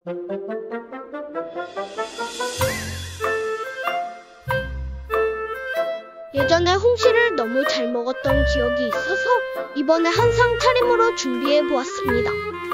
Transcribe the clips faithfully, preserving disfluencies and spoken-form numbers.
예전에 홍시를 너무 잘 먹었던 기억이 있어서 이번에 한상 차림으로 준비해 보았습니다.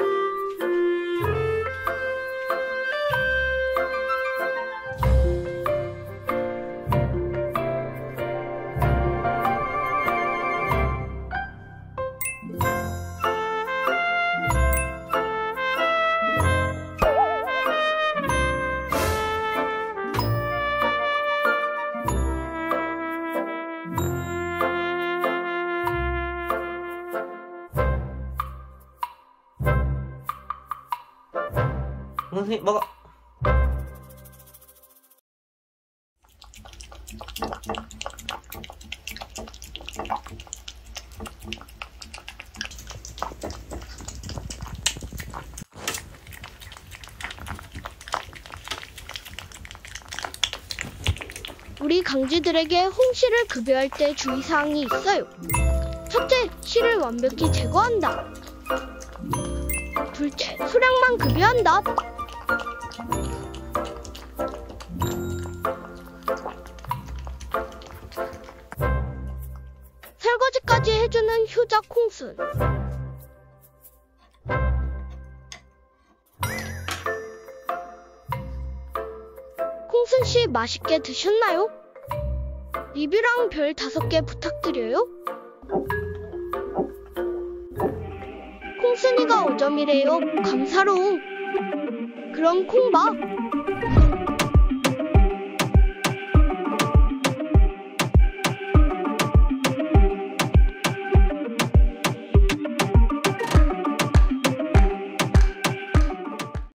선생님 먹어. 우리 강쥐들에게 홍시를 급여할 때 주의사항이 있어요. 첫째, 씨를 완벽히 제거한다. 둘째, 소량만 급여한다. 설거지까지 해주는 효자 콩순. 콩순씨 맛있게 드셨나요? 리뷰랑 별 다섯 개 부탁드려요. 콩순이가 오 점이래요. 감사로움. 그럼 콩 봐.